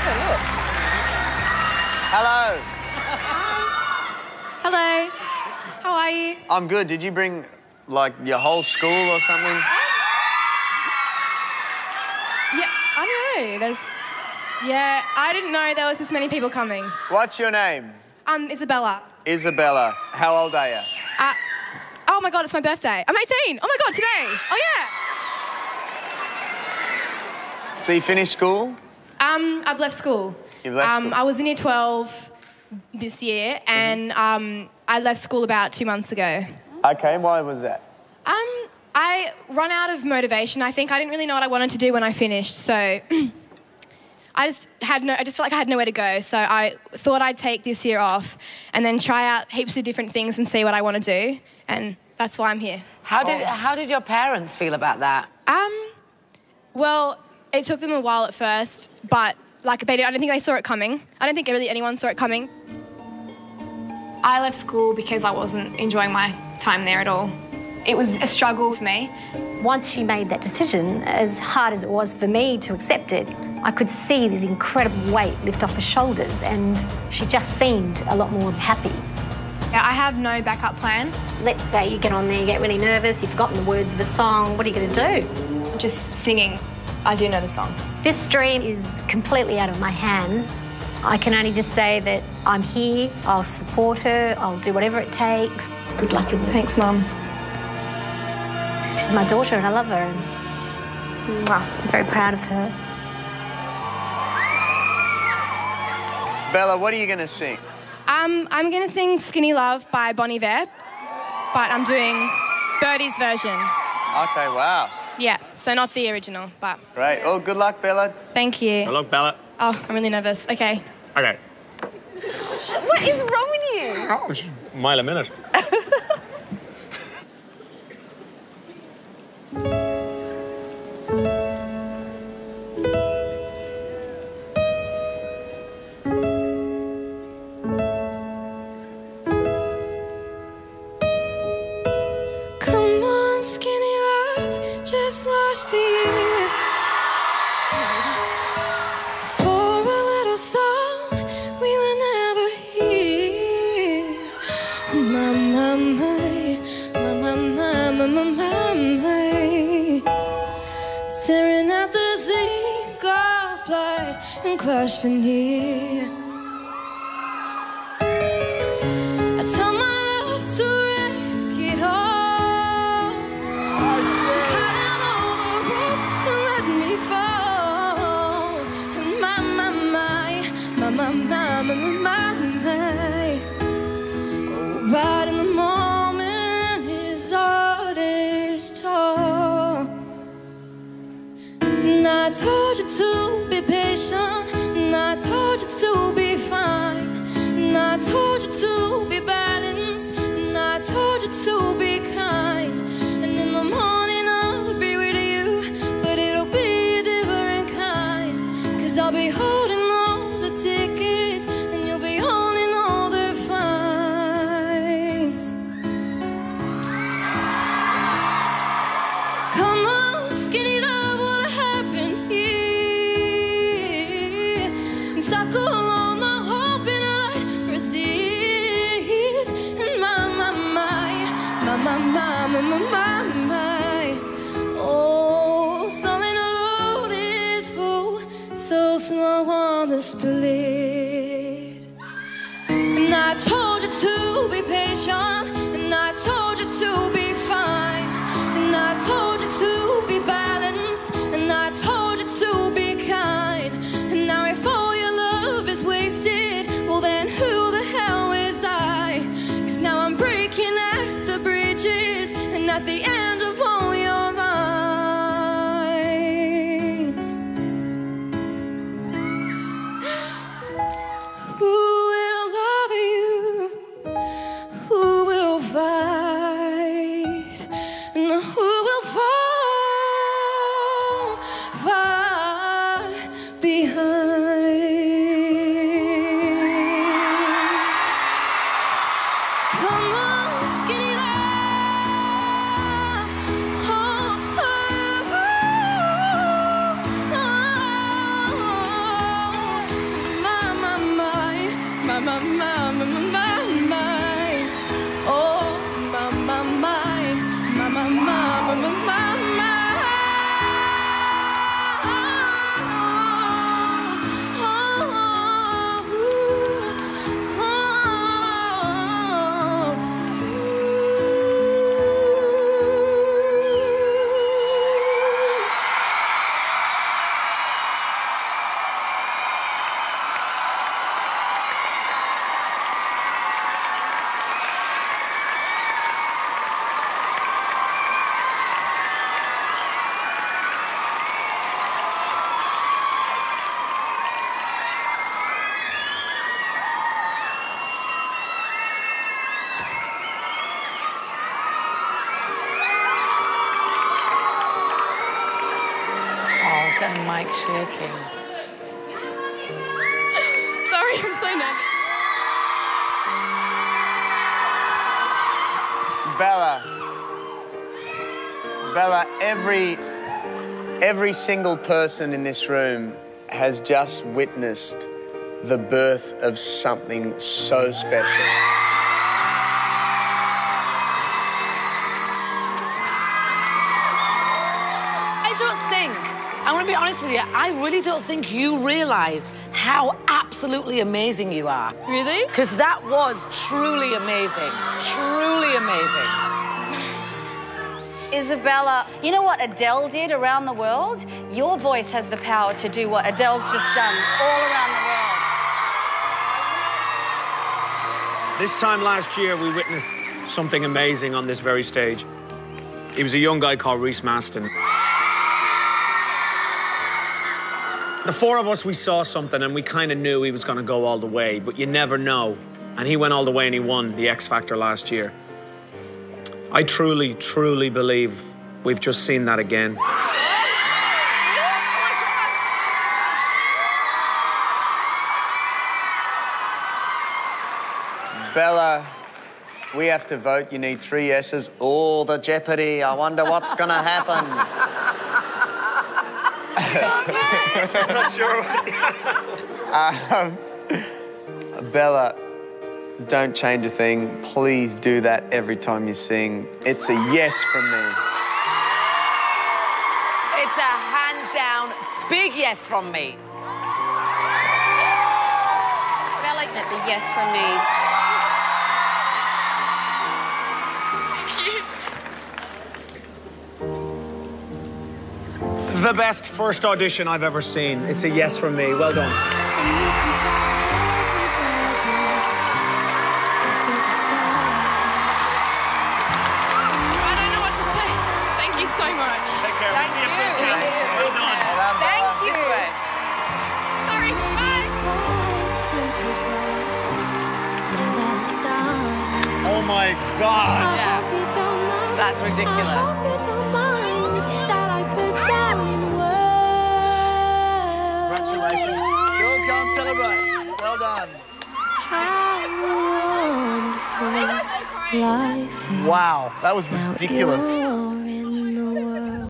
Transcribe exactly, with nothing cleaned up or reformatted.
look. Hello. Hello. How are you? I'm good. Did you bring, like, your whole school or something? Yeah, I don't know. There's... Yeah, I didn't know there was this many people coming. What's your name? Um, Isabella. Isabella. How old are you? Uh, oh, my God, it's my birthday. I'm eighteen. Oh, my God, today. Oh, yeah. So you finished school? Um, I've left school. You've left um, school? I was in year twelve this year, and um, I left school about two months ago. Okay, why was that? Um, I run out of motivation. I think I didn't really know what I wanted to do when I finished, so I just had no. I just felt like I had nowhere to go. So I thought I'd take this year off and then try out heaps of different things and see what I want to do, and that's why I'm here. How did how did your parents feel about that? Um, well, it took them a while at first, but like they, did, I don't think they saw it coming. I don't think really anyone saw it coming. I left school because I wasn't enjoying my time there at all. It was a struggle for me. Once she made that decision, as hard as it was for me to accept it, I could see this incredible weight lift off her shoulders, and she just seemed a lot more happy. I have no backup plan. Let's say you get on there, you get really nervous, you've forgotten the words of a song, what are you going to do? Just singing. I do know the song. This dream is completely out of my hands. I can only just say that I'm here, I'll support her, I'll do whatever it takes. Good luck with it. Thanks, Mum. She's my daughter and I love her, and well, I'm very proud of her. Bella, what are you going to sing? Um, I'm going to sing Skinny Love by Bon Iver, but I'm doing Birdie's version. Okay, wow. Yeah, so not the original, but... Great. Oh, good luck, Bella. Thank you. Good luck, Bella. Oh, I'm really nervous. Okay. Okay. What is wrong with you? Oh, it's a mile a minute. Come on, skinny love, just lost the year. Pour a little song we were never here. My, my, my, my, my, my, my, my, my, my. Staring at the zinc of blood and crushed veneer. I tell my love to wreck it all. Cut out all the ropes and let me fall. And my, my, my, my, my, my, my, my, my. Oh, right in the moment is all is tall. And I told you to be patient, and I told you to be fine, and I told you to be balanced, and I told you to be kind. And in the morning I'll be with you, but it'll be a different kind. Cause I'll be holding all the tickets, and you'll be holding all the fines. Come on, skinny love, what happened here? And suckle on the hope and I'd resist. And my, my, my, my, my, my, my, my, my, my. Oh, something load is full, so slow on the split. And I told you to be patient, and I told you to be fine, and I told you to be balanced, and I told you to be kind. And now if all your love is wasted, well then who the hell is I? Cause now I'm breaking at the bridges, and at the end of all your lines. Who will love you? Who will fight? my, my, my, my, my. Oh, my, my, my, my, my, my, my, my, my. And Mike shaking. Sorry, I'm so nervous. Bella. Bella, every, every single person in this room has just witnessed the birth of something so special. I don't think, I'm going to be honest with you, I really don't think you realised how absolutely amazing you are. Really? Because that was truly amazing. Truly amazing. Isabella, you know what Adele did around the world? Your voice has the power to do what Adele's just done all around the world. This time last year, we witnessed something amazing on this very stage. He was a young guy called Reese Maston. The four of us, we saw something and we kind of knew he was going to go all the way, but you never know. And he went all the way and he won the X Factor last year. I truly, truly believe we've just seen that again. Bella, we have to vote. You need three yeses. Oh, the jeopardy. I wonder what's going to happen. I'm not sure what... um, Bella, don't change a thing. Please do that every time you sing. It's a yes from me. It's a hands down big yes from me. Bella, that's a yes from me. The best first audition I've ever seen. It's a yes from me. Well done. So much. Take care. Thank we'll see you. you. Well done. Thank you. Sorry, bye. Oh my God. Yeah. That's ridiculous. Congratulations. Girls, go and celebrate. Well done. How wonderful life is. Wow, that was ridiculous.